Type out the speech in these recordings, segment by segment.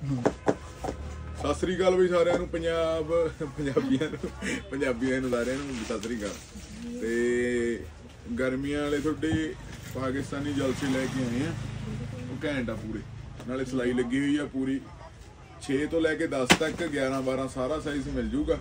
ਸਤਿ ਸ੍ਰੀ ਅਕਾਲ ਬਈ ਸਾਰਿਆਂ ਨੂੰ, ਪੰਜਾਬੀਆਂ ਨੂੰ ਸਾਰਿਆਂ ਨੂੰ ਸਤਿ ਸ੍ਰੀ ਅਕਾਲ। ਤੇ ਗਰਮੀਆਂ ਵਾਲੇ ਤੁਹਾਡੇ ਪਾਕਿਸਤਾਨੀ ਜਲਸੇ ਲੈ ਕੇ ਆਏ ਆ, ਉਹ ਘੈਂਟ ਆ ਪੂਰੇ, ਨਾਲੇ ਸਿਲਾਈ ਲੱਗੀ ਹੋਈ ਆ ਪੂਰੀ 6 ਤੋਂ ਲੈ ਕੇ 10 ਤੱਕ, 11 12 ਸਾਰਾ ਸਾਈਜ਼ ਮਿਲ ਜੂਗਾ।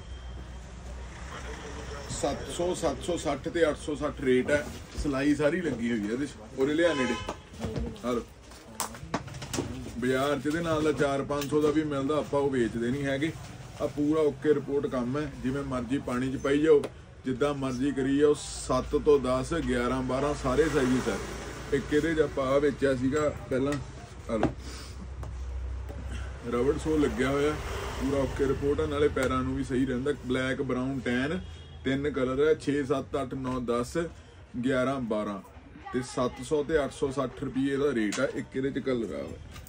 700 760 ਤੇ 860 ਰੇਟ ਹੈ, ਸਿਲਾਈ ਸਾਰੀ ਲੱਗੀ ਹੋਈ ਹੈ ਇਹਦੇ 'ਚ। ਉਰੇ ਲਿਆ ਨੇੜੇ ਹਲੋ ਬਾਜ਼ਾਰ 'ਚ ਇਹਦੇ ਨਾਲ ਦਾ 400-500 ਦਾ ਵੀ ਮਿਲਦਾ, ਆਪਾਂ ਉਹ ਵੇਚਦੇ ਨਹੀਂ ਹੈਗੇ। ਆ ਪੂਰਾ ਓਕੇ ਰਿਪੋਰਟ ਕੰਮ ਹੈ, ਜਿਵੇਂ ਮਰਜ਼ੀ ਪਾਣੀ 'ਚ ਪਾਈ ਜਾਓ, ਜਿੱਦਾਂ ਮਰਜ਼ੀ ਕਰੀ ਜਾਓ। 7 ਤੋਂ 10 11 12 ਸਾਰੇ ਸਾਈਜ਼ ਹੈ। ਇੱਕ ਇਹਦੇ 'ਚ ਆਪਾਂ ਆ ਵੇਚਿਆ ਸੀਗਾ ਪਹਿਲਾਂ, ਹਲੋ ਰਬੜ ਸੋ ਲੱਗਿਆ ਹੋਇਆ, ਪੂਰਾ ਓਕੇ ਰਿਪੋਰਟ ਹੈ, ਨਾਲੇ ਪੈਰਾਂ ਨੂੰ ਵੀ ਸਹੀ ਰਹਿੰਦਾ। ਬਲੈਕ ਬਰਾਊਨ ਟੈਨ 3 ਕਲਰ ਹੈ, 6 7 8 9 10 11 12 ਤੇ 700 ਤੇ 860 ਰੁਪਏ ਦਾ ਰੇਟ ਹੈ। ਇੱਕ ਇਹਦੇ 'ਚ ਕਲਰ ਆ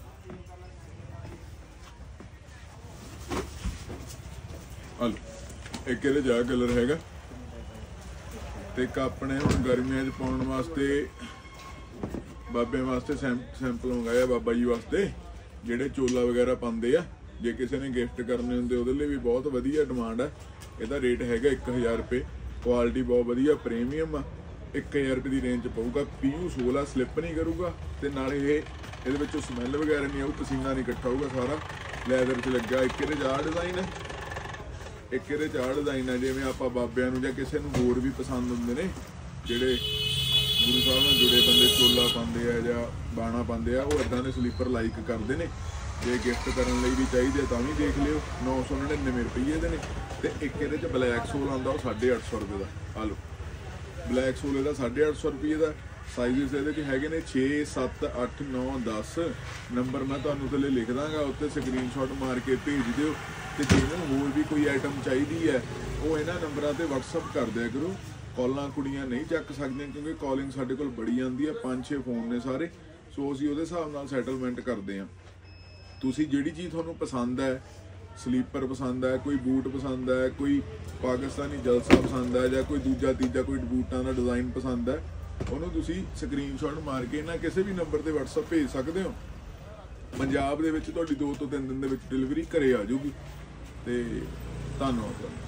ਹਲੋ, ਇੱਕ ਇਹਦੇ 'ਚ ਆ ਕਲਰ ਹੈਗਾ। ਤੇ ਇੱਕ ਆਪਣੇ ਹੁਣ ਗਰਮੀਆਂ 'ਚ ਪਾਉਣ ਵਾਸਤੇ ਬਾਬਿਆਂ ਵਾਸਤੇ ਸੈਂਪਲ ਮੰਗਾਇਆ, ਬਾਬਾ ਜੀ ਵਾਸਤੇ ਜਿਹੜੇ ਚੋਲਾ ਵਗੈਰਾ ਪਾਉਂਦੇ ਆ। ਜੇ ਕਿਸੇ ਨੇ ਗਿਫਟ ਕਰਨੇ ਹੁੰਦੇ ਉਹਦੇ ਲਈ ਵੀ ਬਹੁਤ ਵਧੀਆ ਡਿਮਾਂਡ ਹੈ। ਇਹਦਾ ਰੇਟ ਹੈਗਾ 1000 ਰੁਪਏ, ਕੁਆਲਿਟੀ ਬਹੁਤ ਵਧੀਆ ਪ੍ਰੀਮੀਅਮ ਆ। 1000 ਰੁਪਏ ਦੀ ਰੇਂਜ 'ਚ ਪਊਗਾ। ਪੀਯੂ ਸੋਲ ਆ, ਸਲਿੱਪ ਨਹੀਂ ਕਰੂਗਾ ਤੇ ਨਾਲੇ ਇਹਦੇ ਵਿੱਚੋਂ ਸਮੈਲ ਵਗੈਰਾ ਨਹੀਂ ਆਊ, ਪਸੀਨਾ ਨਹੀਂ ਇਕੱਠਾ ਹੋਊਗਾ, ਸਾਰਾ ਲੈਦਰ 'ਚ ਲੱਗਾ। ਇੱਕ ਇਹਦੇ 'ਚ ਆਹ ਡਿਜ਼ਾਈਨ ਹੈ, ਇੱਕ ਇਹਦੇ 'ਚ ਆਹ ਡਿਜ਼ਾਈਨ ਹੈ। ਜਿਵੇਂ ਆਪਾਂ ਬਾਬਿਆਂ ਨੂੰ ਜਾਂ ਕਿਸੇ ਨੂੰ ਹੋਰ ਵੀ ਪਸੰਦ ਹੁੰਦੇ ਨੇ, ਜਿਹੜੇ ਗੁਰੂ ਸਾਹਿਬ ਨਾਲ ਜੁੜੇ ਬੰਦੇ ਚੋਲਾ ਪਾਉਂਦੇ ਆ ਜਾਂ ਬਾਣਾ ਪਾਉਂਦੇ ਆ, ਉਹ ਇੱਦਾਂ ਦੇ ਸਲੀਪਰ ਲਾਈਕ ਕਰਦੇ ਨੇ। ਜੇ ਗਿਫਟ ਕਰਨ ਲਈ ਵੀ ਚਾਹੀਦੇ ਤਾਂ ਵੀ ਦੇਖ ਲਿਓ। 999 ਰੁਪਏ ਦੇ ਨੇ। ਤੇ ਇੱਕ ਇਹਦੇ 'ਚ ਬਲੈਕ ਸੋਲ ਆਉਂਦਾ, ਉਹ 850 ਰੁਪਏ ਦਾ। ਆ ਲਓ ਬਲੈਕ ਸੋਲ ਇਹਦਾ 850 ਰੁਪਏ ਦਾ। ਸਾਈਜ਼ਸ ਇਹਦੇ 'ਚ ਹੈਗੇ ਨੇ 6 7 8 9 10। ਨੰਬਰ ਮੈਂ ਤੁਹਾਨੂੰ ਥੱਲੇ ਲਿਖ ਦਾਂਗਾ, ਉੱਤੇ ਸਕਰੀਨਸ਼ਾਟ ਮਾਰ ਕੇ ਭੇਜ ਦਿਓ। ਤੇ ਜੇ ਇਹਨਾਂ ਨੂੰ ਹੋਰ ਵੀ ਕੋਈ ਆਈਟਮ ਚਾਹੀਦੀ ਹੈ, ਉਹ ਇਹਨਾਂ ਨੰਬਰਾਂ ਤੇ WhatsApp ਕਰ ਦਿਆ ਕਰੋ। ਕਾਲਾਂ ਕੁੜੀਆਂ ਨਹੀਂ ਚੱਕ ਸਕਦੀਆਂ, ਕਿਉਂਕਿ ਕਾਲਿੰਗ ਸਾਡੇ ਕੋਲ ਬੜੀ ਆਉਂਦੀ ਹੈ, 5-6 ਫੋਨ ਨੇ ਸਾਰੇ। ਸੋ ਅਸੀਂ ਉਹਦੇ ਹਿਸਾਬ ਨਾਲ ਸੈਟਲਮੈਂਟ ਕਰਦੇ ਹਾਂ। ਤੁਸੀਂ ਜਿਹੜੀ ਚੀਜ਼ ਤੁਹਾਨੂੰ ਪਸੰਦ ਹੈ, ਸਲੀਪਰ ਪਸੰਦ ਹੈ, ਕੋਈ ਬੂਟ ਪਸੰਦ ਹੈ, ਕੋਈ ਪਾਕਿਸਤਾਨੀ ਜਲਸਾ ਪਸੰਦ ਹੈ, ਜਾਂ ਕੋਈ ਦੂਜਾ ਤੀਜਾ ਕੋਈ ਬੂਟਾਂ ਦਾ ਡਿਜ਼ਾਈਨ ਪਸੰਦ ਹੈ, ਉਹਨੂੰ ਤੁਸੀਂ ਸਕਰੀਨਸ਼ਾਟ ਮਾਰ ਕੇ ਨਾ ਕਿਸੇ ਵੀ ਨੰਬਰ ਤੇ WhatsApp ਭੇਜ ਸਕਦੇ ਹੋ। ਪੰਜਾਬ ਦੇ ਵਿੱਚ ਤੁਹਾਡੀ 2 ਤੋਂ 3 ਦਿਨ ਦੇ ਵਿੱਚ ਡਿਲੀਵਰੀ ਘਰੇ ਆ ਜਾਊਗੀ। ਤੇ ਧੰਨਵਾਦ।